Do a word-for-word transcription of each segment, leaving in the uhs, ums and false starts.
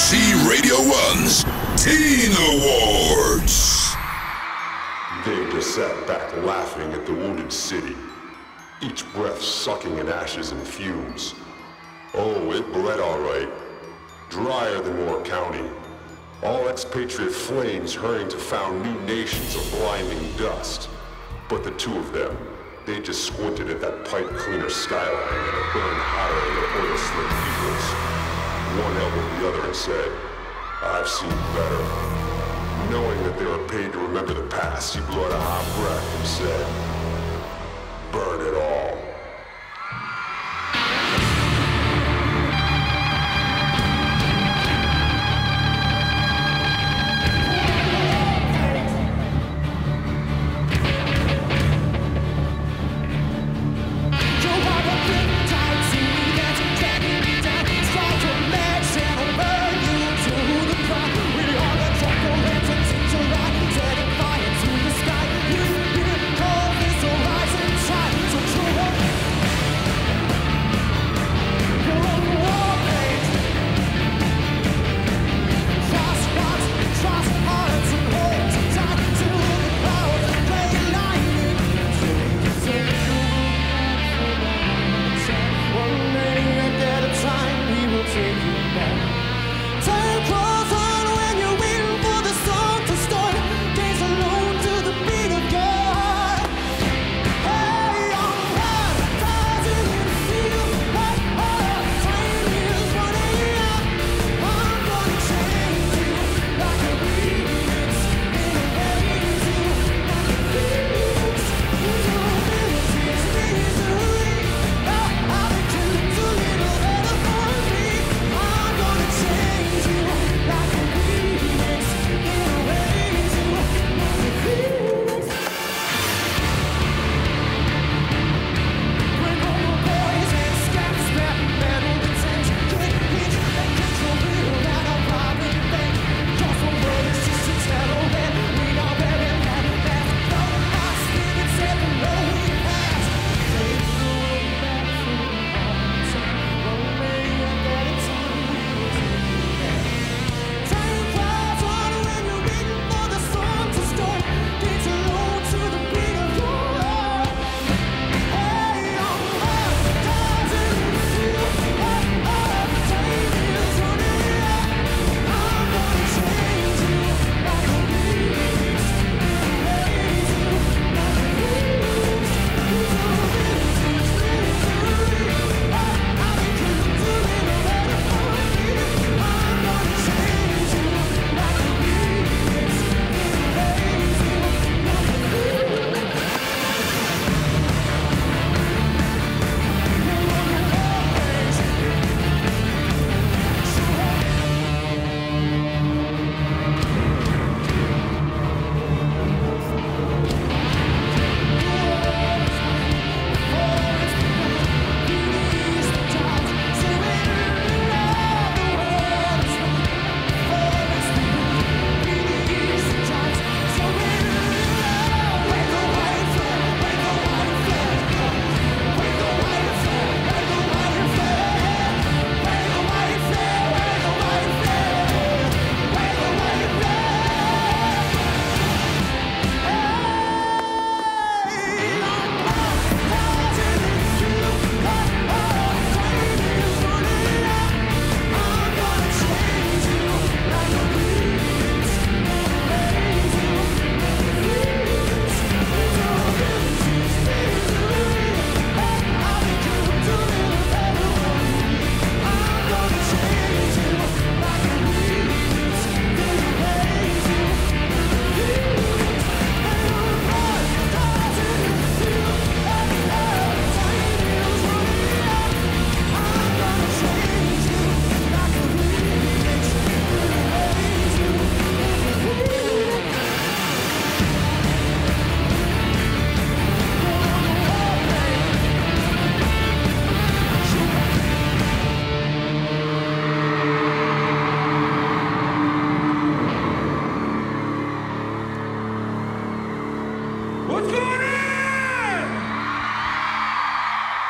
C Radio one's Teen Awards. They just sat back laughing at the wounded city, each breath sucking in ashes and fumes. Oh, it bled all right, drier than Moore County. All expatriate flames hurrying to found new nations of blinding dust. But the two of them, they just squinted at that pipe cleaner skyline and it burned higher than the oil slick eagles. One elbowed the other and said, "I've seen better." Knowing that they were paid to remember the past, he blew out a hot breath and said, "Burn it all."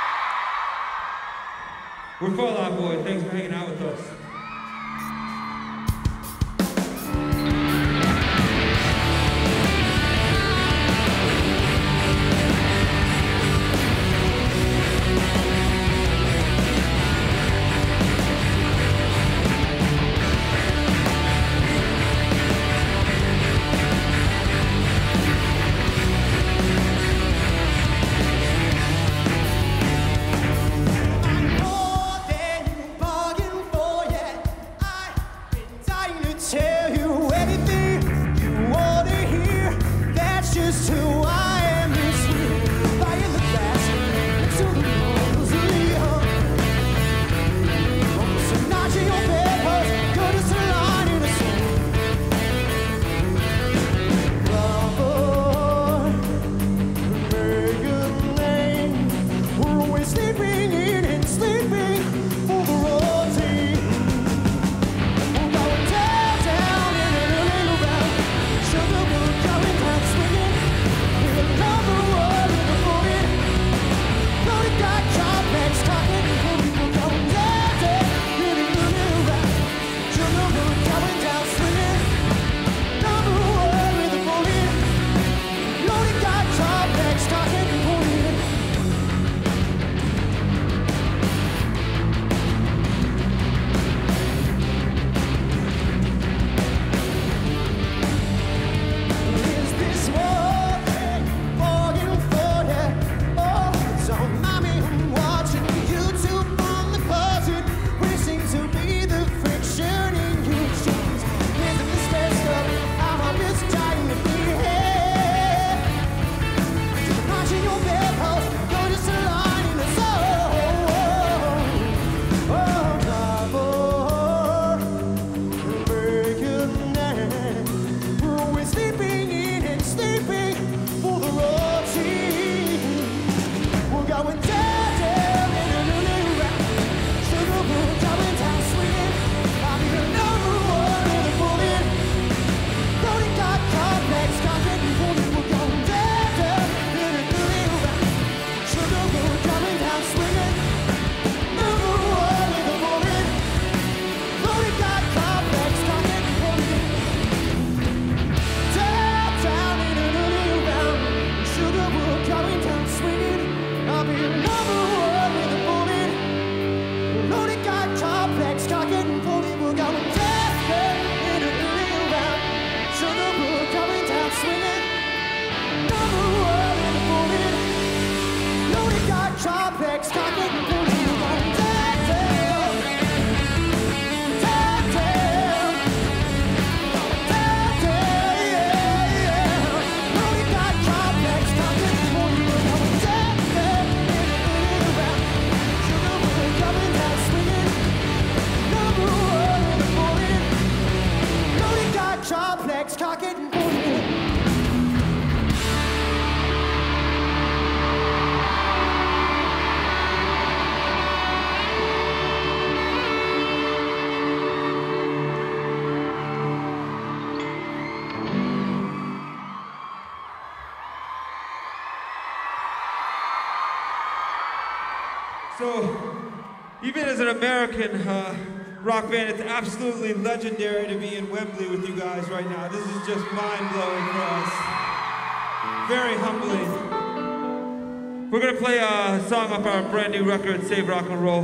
We're Fallout Boy. Thanks for hanging out with us. So, even as an American uh, rock band, it's absolutely legendary to be in Wembley with you guys right now. This is just mind-blowing for us. Very humbling. We're gonna play a song off our brand new record, Save Rock and Roll.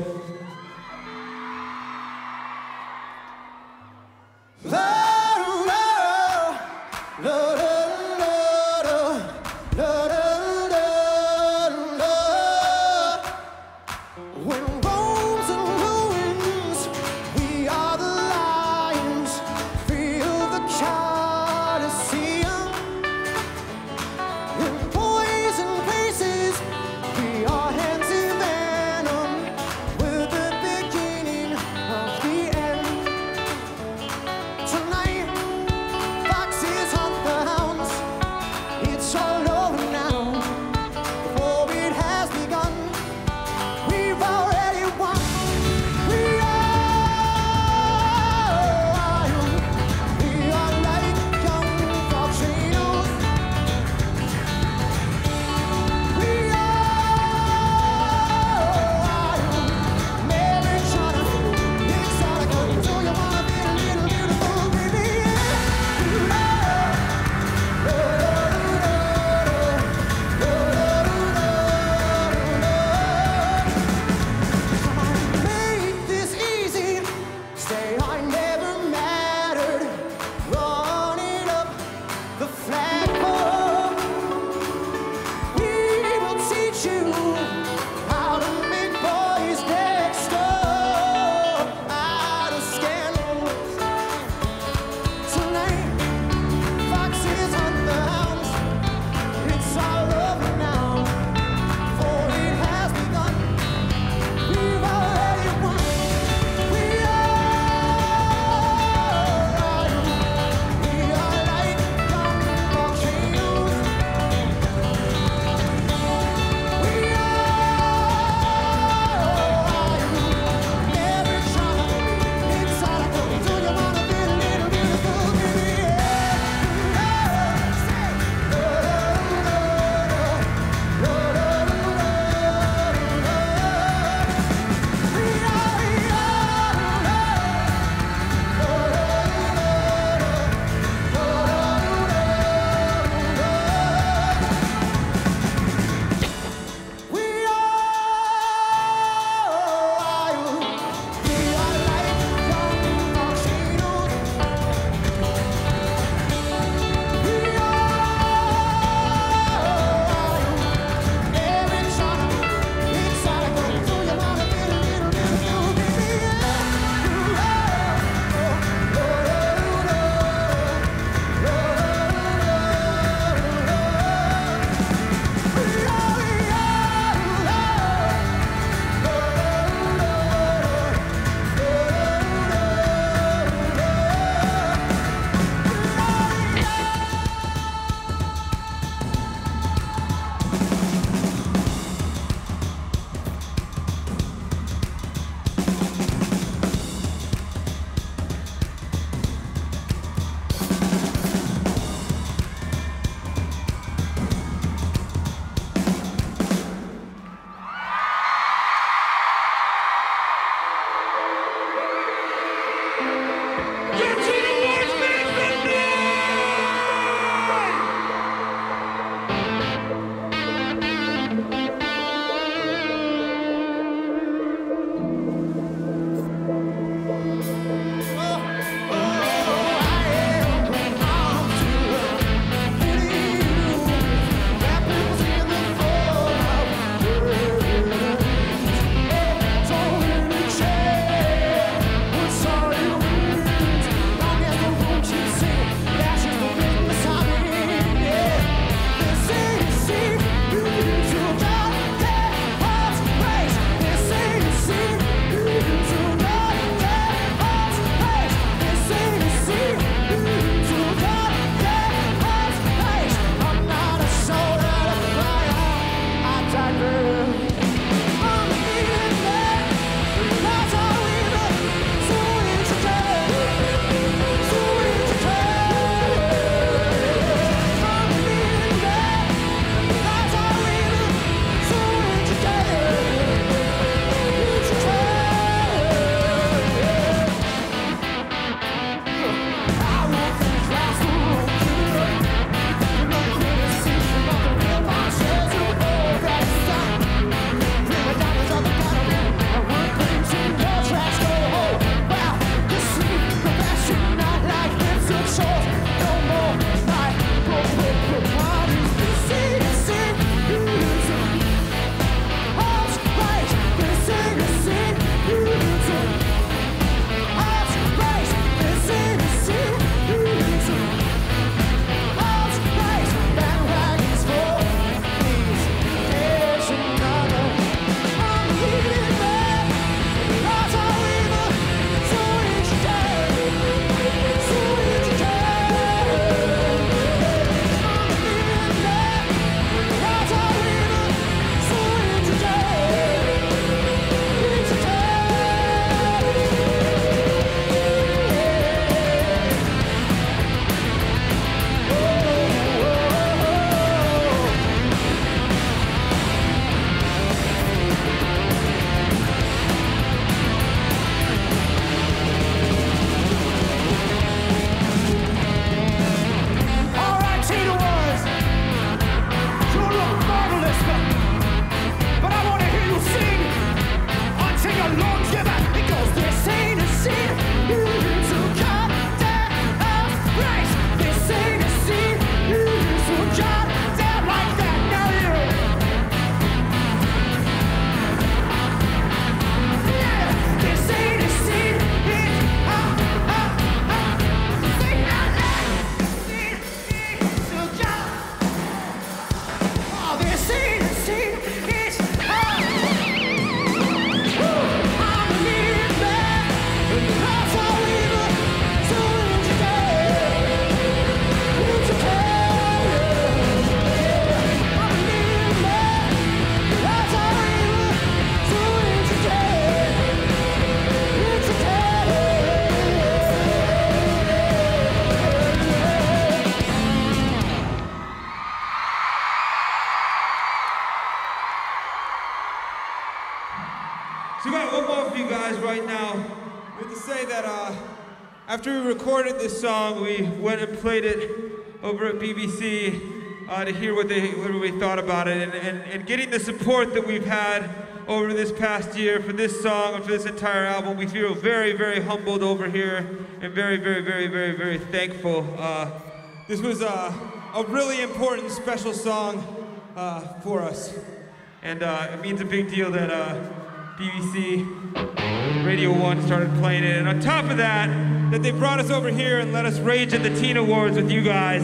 say that uh, after we recorded this song, we went and played it over at B B C uh, to hear what they what we thought about it, and, and, and getting the support that we've had over this past year for this song and for this entire album. We feel very, very humbled over here and very, very, very, very, very thankful. Uh, this was uh, a really important, special song uh, for us. And uh, it means a big deal that uh, B B C Radio one started playing it. And on top of that, that they brought us over here and let us rage at the Teen Awards with you guys.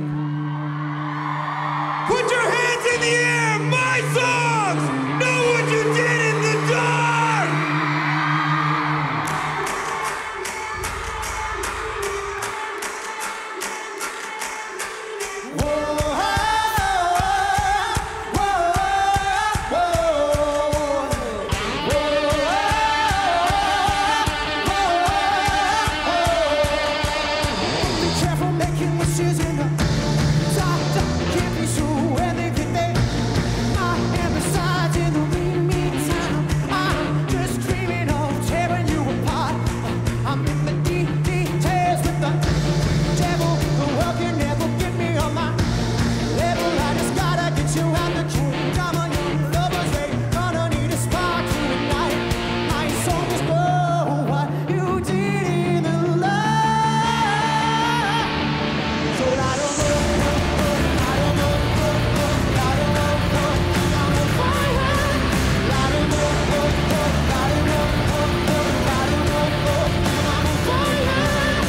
Put your hands in the air, my songs! Know what you did in the dark! Whoa, whoa, whoa, be careful making wishes in the dark, dark, can't be sure where they could they. I am besides in the meantime. I'm just dreaming of tearing you apart. I'm in the deep details with the devil. The world can never get me on my level. I just gotta get you out the kingdom on your lover's way. Gonna need a spark to ignite. My soul is glow. What you did in the light. So I don't know, I don't know, I don't know, I'm on fire. I don't know, I don't know, I don't know, I'm on fire.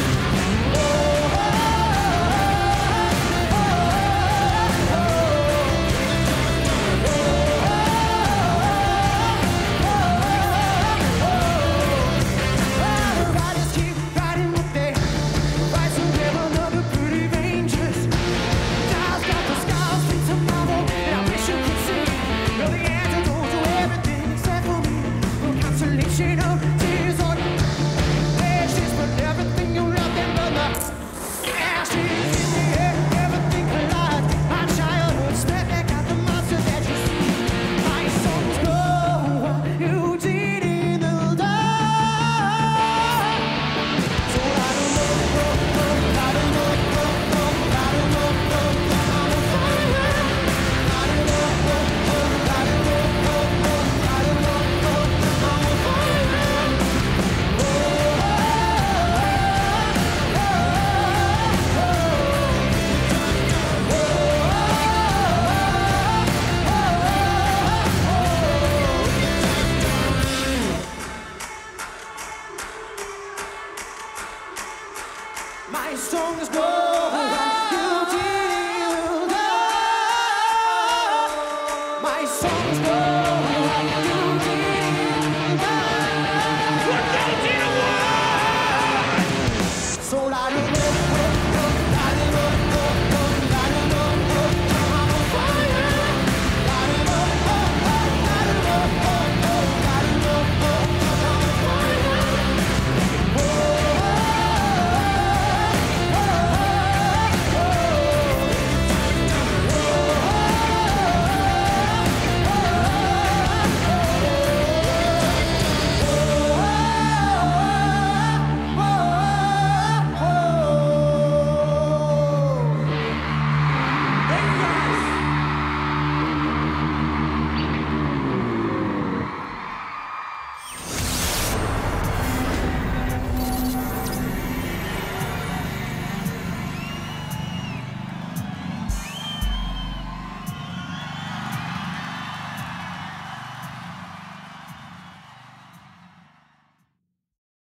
Riders keep riding what they ride, so never another pretty dangerous. Stars got the scars from tomorrow, and I wish you could see. You're the antidote to everything except for me. The consolation of tears on ashes, but everything you love them but the ashes in the air. Everything collides. My childhood snap back at the monster that you see. My songs go what you did in the dark. So I don't know, I don't know, I don't know, I'm on fire. I don't know, I don't know, I don't know, I'm on fire. My songs go.